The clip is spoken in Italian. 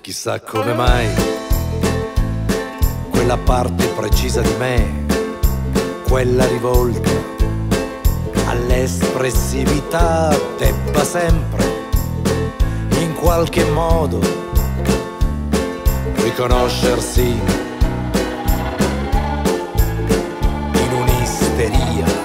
Chissà come mai quella parte precisa di me, quella rivolta all'espressività, debba sempre in qualche modo riconoscersi in un'isteria